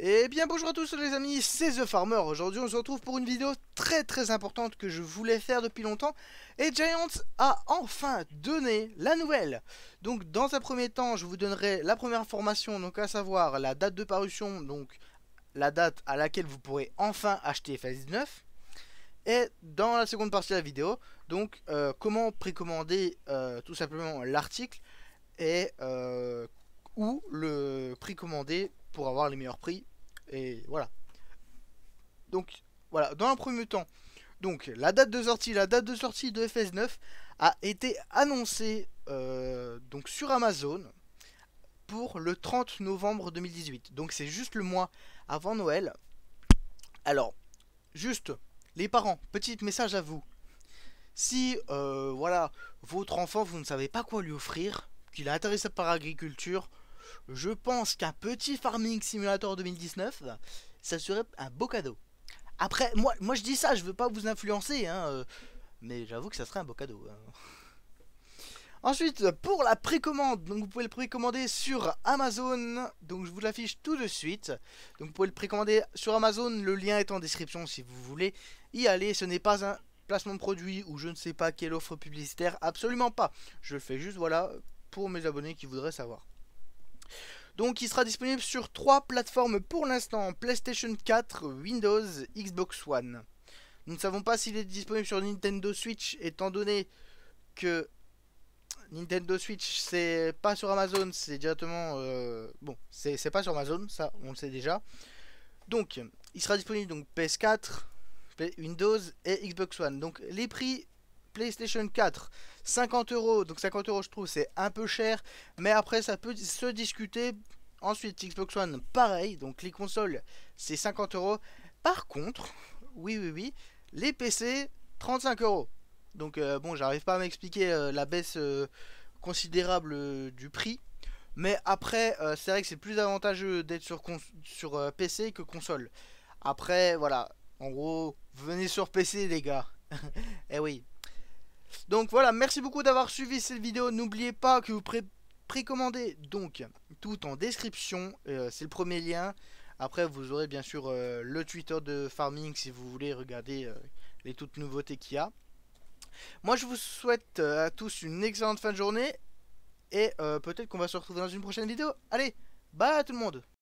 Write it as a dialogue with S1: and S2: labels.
S1: Eh bien bonjour à tous les amis, c'est The Farmer. Aujourd'hui on se retrouve pour une vidéo très importante que je voulais faire depuis longtemps. Et Giant a enfin donné la nouvelle. Donc dans un premier temps je vous donnerai la première information, donc à savoir la date de parution, donc la date à laquelle vous pourrez enfin acheter FS19. Et dans la seconde partie de la vidéo, donc comment précommander tout simplement l'article et ou le précommander pour avoir les meilleurs prix. Et voilà. Donc voilà, dans un premier temps, donc la date de sortie de FS9 a été annoncée donc sur Amazon pour le 30 novembre 2018. Donc c'est juste le mois avant Noël. Alors, juste les parents, petit message à vous. Si voilà, votre enfant, vous ne savez pas quoi lui offrir, qu'il est intéressé par l'agriculture, je pense qu'un petit Farming Simulator 2019, ça serait un beau cadeau. Après, moi je dis ça, je veux pas vous influencer, hein, mais j'avoue que ça serait un beau cadeau. Hein. Ensuite, pour la précommande, donc vous pouvez le précommander sur Amazon, donc je vous l'affiche tout de suite. Donc vous pouvez le précommander sur Amazon, le lien est en description si vous voulez y aller. Ce n'est pas un placement de produit ou je ne sais pas quelle offre publicitaire, absolument pas. Je le fais juste, voilà, pour mes abonnés qui voudraient savoir. Donc il sera disponible sur 3 plateformes pour l'instant, PlayStation 4, Windows, Xbox One. Nous ne savons pas s'il est disponible sur Nintendo Switch, étant donné que Nintendo Switch c'est pas sur Amazon, c'est directement... bon, c'est pas sur Amazon, ça on le sait déjà. Donc il sera disponible donc PS4, Windows et Xbox One. Donc les prix... PlayStation 4, 50 €. Donc 50 € je trouve c'est un peu cher. Mais après ça peut se discuter. Ensuite Xbox One pareil. Donc les consoles c'est 50 €. Par contre, oui, les PC 35 €. Donc bon, j'arrive pas à m'expliquer la baisse considérable du prix. Mais après c'est vrai que c'est plus avantageux d'être sur PC que console. Après voilà, en gros, venez sur PC les gars. Eh oui. Donc voilà, merci beaucoup d'avoir suivi cette vidéo. N'oubliez pas que vous précommandez donc tout en description. C'est le premier lien. Après, vous aurez bien sûr le Twitter de Farming si vous voulez regarder les toutes nouveautés qu'il y a. Moi, je vous souhaite à tous une excellente fin de journée. Et peut-être qu'on va se retrouver dans une prochaine vidéo. Allez, bye à tout le monde.